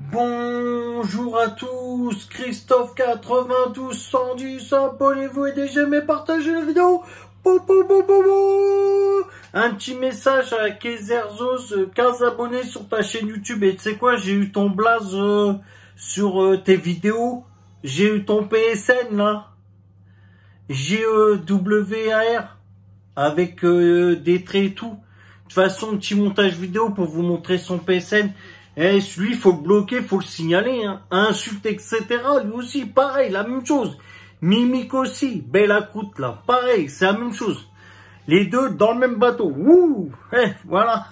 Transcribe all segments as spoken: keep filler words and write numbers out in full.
Bonjour à tous, Christophe quatre-vingt-douze cent dix, abonnez-vous et déjà aimez, partagez la vidéo. Pou, pou, pou, pou, pou. Un petit message à Kezerzoz, quinze abonnés sur ta chaîne YouTube. Et tu sais quoi, j'ai eu ton blaze euh, sur euh, tes vidéos. J'ai eu ton P S N là. G E W A R avec euh, des traits et tout. De toute façon, petit montage vidéo pour vous montrer son P S N. Et celui, faut le bloquer, faut le signaler, hein. Insulte, et cetera. Lui aussi, pareil, la même chose. Mimique aussi, Bella Croûte, là, pareil, c'est la même chose. Les deux dans le même bateau. Wouh, eh, voilà.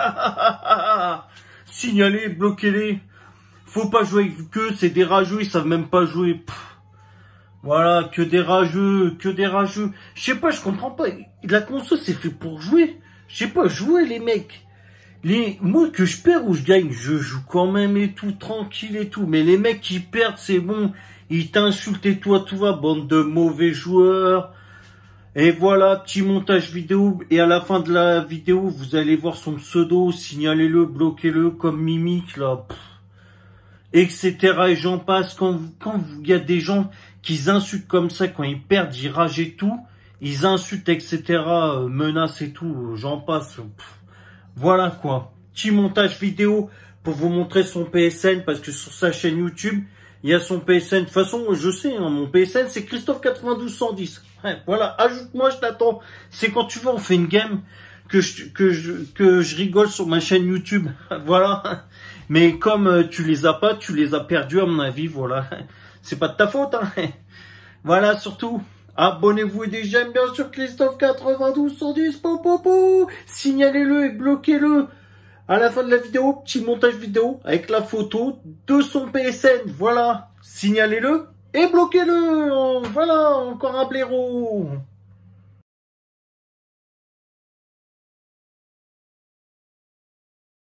Signalez, bloquez-les. Faut pas jouer avec eux, c'est des rageux, ils savent même pas jouer. Pff. Voilà, que des rageux, que des rageux. Je sais pas, je comprends pas. La console, c'est fait pour jouer. Je sais pas, jouer, les mecs. Les, moi, que je perds ou je gagne, je joue quand même et tout, tranquille et tout. Mais les mecs qui perdent, c'est bon. Ils t'insultent et toi, tout va, bande de mauvais joueurs. Et voilà, petit montage vidéo. Et à la fin de la vidéo, vous allez voir son pseudo. Signalez-le, bloquez-le comme Mimique, là. Pff, et cetera. Et j'en passe. Quand quand il y a des gens qui insultent comme ça, quand ils perdent, ils ragent et tout. Ils insultent, et cetera. Euh, menacent et tout. J'en passe. Pff. Voilà quoi, petit montage vidéo pour vous montrer son P S N, parce que sur sa chaîne YouTube, il y a son P S N. De toute façon, je sais, hein, mon P S N, c'est Christophe quatre-vingt-douze cent dix. Ouais, voilà, ajoute-moi, je t'attends. C'est quand tu veux, on fait une game que je, que je, que je rigole sur ma chaîne YouTube. Voilà. Mais comme euh, tu les as pas, tu les as perdus à mon avis, voilà. C'est pas de ta faute, hein. Voilà, surtout. Abonnez-vous et des j'aime bien sûr Christophe quatre-vingt-douze cent dix, po, po, po. Signalez-le et bloquez-le. À la fin de la vidéo, petit montage vidéo avec la photo de son P S N. Voilà, signalez-le et bloquez-le. Voilà, encore un blaireau.